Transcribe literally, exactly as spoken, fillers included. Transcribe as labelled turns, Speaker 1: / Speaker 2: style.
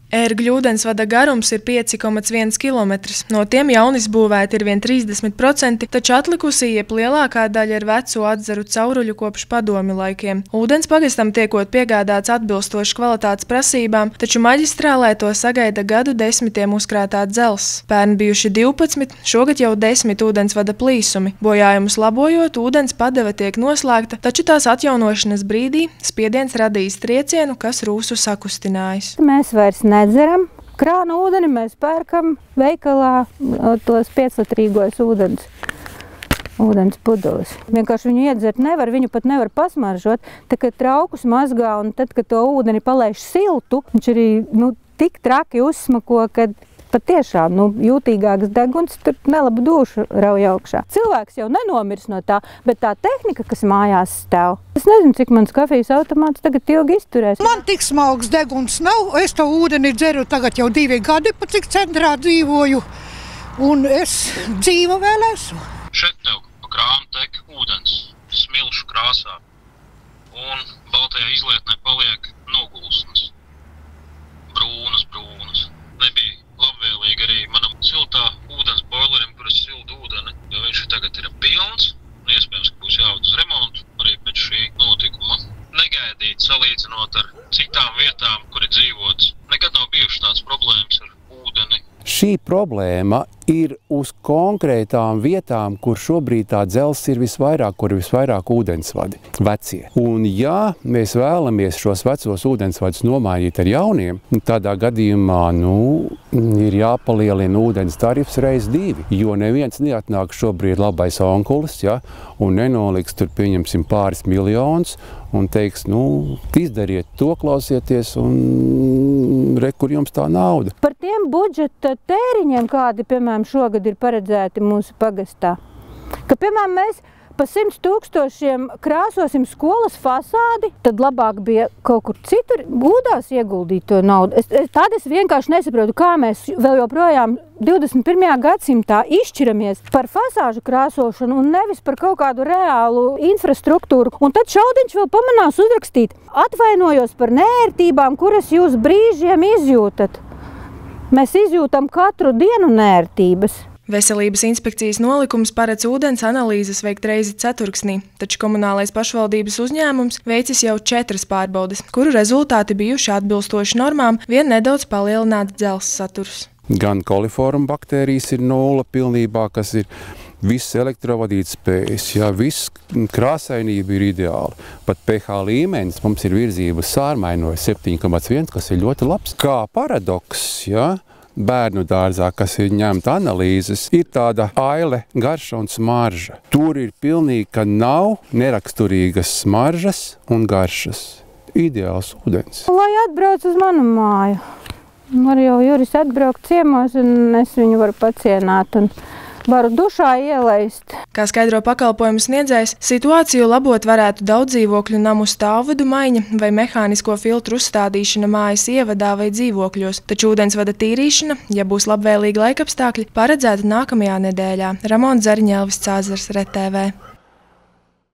Speaker 1: Ērgļu ūdensvada garums ir pieci komats viens kilometrs. No tiem jaunizbūvēti ir vien trīsdesmit procenti, taču atlikusī jeb lielākā daļa ir veco atzaru cauruļu kopš padomju laikiem. Ūdens pagastam tiekot piegādāts atbilstoši kvalitātes prasībām, taču maģistrālē to sagaida gadu desmitiem uzkrātā dzelzs. Pērn bijuši divpadsmit, šogad jau desmit ūdensvada plīsumi. Bojājumus labojot, ūdens padeve tiek noslēgta, taču tās atjaunošanas brīdī spiediens radījis triecienu, kas rūsu sakustinājis.
Speaker 2: Mēs vairs nedzeram krāna ūdeni, mēs pērkam veikalā tos pieclitrīgos ūdens, ūdens pudeles. Vienkārši viņu iedzert nevar, viņu pat nevar pasmaržot. Tad, kad traukus mazgā un tad, kad to ūdeni palaiž siltu, viņš arī nu, tik traki uzsmako, kad patiešām nu, jūtīgāks deguns tur nelabu dušu rauj augšā. Cilvēks jau nenomirs no tā, bet tā tehnika, kas mājās stāv, es nezinu, cik mans kafijas automāts tagad ilgi izturēs.
Speaker 3: Man tik smalks deguns nav, es to ūdeni dzeru tagad jau divi gadi, pa cik centrā dzīvoju, un es dzīvo vēl esmu.
Speaker 4: Šeit tev pa krāmu tek ūdens, smilšu krāsā, un baltajā izlietnē paliek nogulsnes, brūnas, brūnas. Nebija labvēlīgi arī manam siltā ūdens boilerim, kur es sildu ūdeni, jo viņš tagad ir pilns, un iespējams, ka būs jāved uz remontu arī pēc šī notikuma. Negaidīt, salīdzinot ar citām vietām, kur ir dzīvots, nekad nav bijušas tādas problēmas ar ūdeni.
Speaker 5: Šī problēma ir uz konkrētām vietām, kur šobrīd tā dzelzs ir visvairāk, kur ir visvairāk ūdensvadi, vecie. Un ja mēs vēlamies šos vecos ūdensvadus nomainīt ar jauniem, tādā gadījumā, nu, ir jāpalielina ūdens tarifs reiz divi, jo neviens neatnāk šobrīd labais onkulis, ja, un nenoliks tur, pieņemsim, pāris miljonus, un teiks, nu, izdariet to, klausieties, un re, kur jums tā nauda.
Speaker 2: Par tiem budžeta tēriņiem, kādi, piemēram, šogad ir paredzēti mūsu pagastā, ka, piemēram, mēs pa simts tūkstošiem krāsosim skolas fasādi, tad labāk bija kaut kur citur būdās ieguldīt to naudu. Es, es, tad es vienkārši nesaprotu, kā mēs vēl joprojām divdesmit pirmajā gadsimtā izšķiramies par fasāžu krāsošanu un nevis par kaut kādu reālu infrastruktūru. Un tad Šaudiņš vēl pamanās uzrakstīt: atvainojos par nērtībām, kuras jūs brīžiem izjūtat. Mēs izjūtam katru dienu nērtības.
Speaker 1: Veselības inspekcijas nolikums paredz ūdens analīzes veikt reizi ceturksnī, taču komunālais pašvaldības uzņēmums veicis jau četras pārbaudes, kuru rezultāti bijuši atbilstoši normām, vien nedaudz palielināts dzelzs saturs.
Speaker 5: Gan koliforma baktērijas ir nulle pilnībā, kas ir viss elektrovadīt spējas, ja, viss krāsainība ir ideāla. Pat pH līmenis mums ir virzība sārmainojas septiņi komats viens, kas ir ļoti labs. Kā paradoks, ja, bērnu dārzā, kas ir ņemta analīzes, ir tāda aile, garša un smarža. Tur ir pilnīgi, ka nav neraksturīgas smaržas un garšas. Ideāls ūdens.
Speaker 2: Lai atbrauc uz manu māju. Var jau Juris atbraukt ciemos, un es viņu varu pacienāt un varu dušā ielaist.
Speaker 1: Kā skaidro pakalpojumu sniedzējs, situāciju labot varētu daudz dzīvokļu namu stāvvadu maiņa vai mehānisko filtru uzstādīšana mājas ievadā vai dzīvokļos, taču ūdensvada tīrīšana, ja būs labvēlīgi laikapstākļi, paredzēta nākamajā nedēļā. Ramona Zariņa, Elvis Cāzars, R T V.